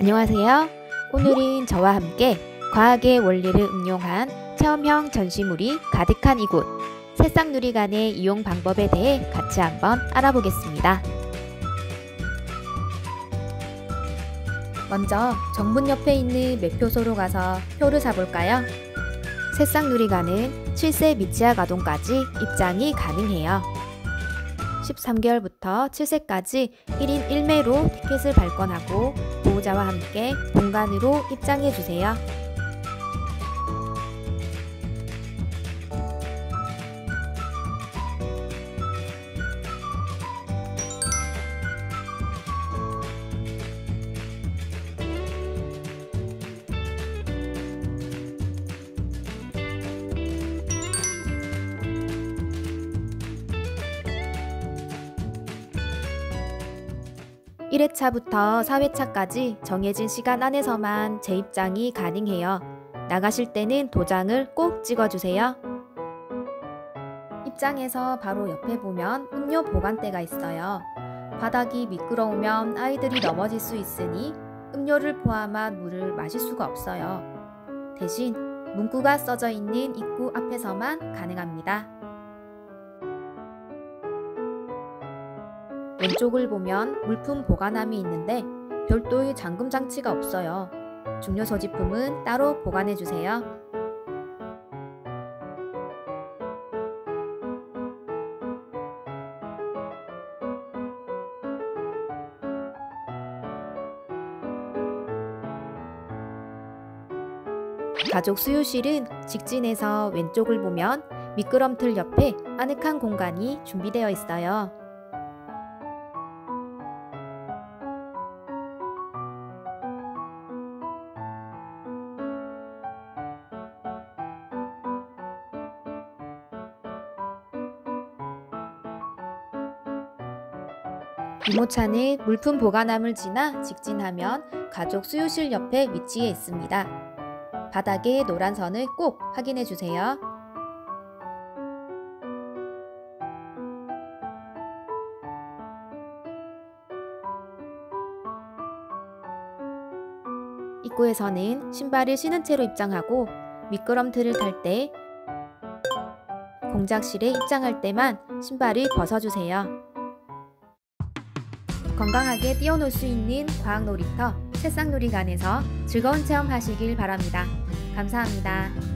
안녕하세요. 오늘은 저와 함께 과학의 원리를 응용한 체험형 전시물이 가득한 이곳 새싹누리관의 이용 방법에 대해 같이 한번 알아보겠습니다. 먼저 정문 옆에 있는 매표소로 가서 표를 사볼까요? 새싹누리관은 7세 미취학 아동까지 입장이 가능해요. 13개월부터 7세까지 1인 1매로 티켓을 발권하고 보호자와 함께 공간으로 입장해주세요. (1) 회차부터 (4) 회차까지 정해진 시간 안에서만 재입장이 가능해요. 나가실 때는 도장을 꼭 찍어주세요. 입장에서 바로 옆에 보면 음료 보관대가 있어요. 바닥이 미끄러우면 아이들이 넘어질 수 있으니 음료를 포함한 물을 마실 수가 없어요. 대신 문구가 써져 있는 입구 앞에서만 가능합니다. 왼쪽을 보면 물품 보관함이 있는데 별도의 잠금 장치가 없어요. 중요 소지품은 따로 보관해주세요. 가족 수유실은 직진해서 왼쪽을 보면 미끄럼틀 옆에 아늑한 공간이 준비되어 있어요. 유모차는 물품 보관함을 지나 직진하면 가족 수유실 옆에 위치해 있습니다. 바닥에 노란 선을 꼭 확인해 주세요. 입구에서는 신발을 신은 채로 입장하고 미끄럼틀을 탈 때, 공작실에 입장할 때만 신발을 벗어주세요. 건강하게 뛰어놀 수 있는 과학놀이터 새싹누리관에서 즐거운 체험하시길 바랍니다. 감사합니다.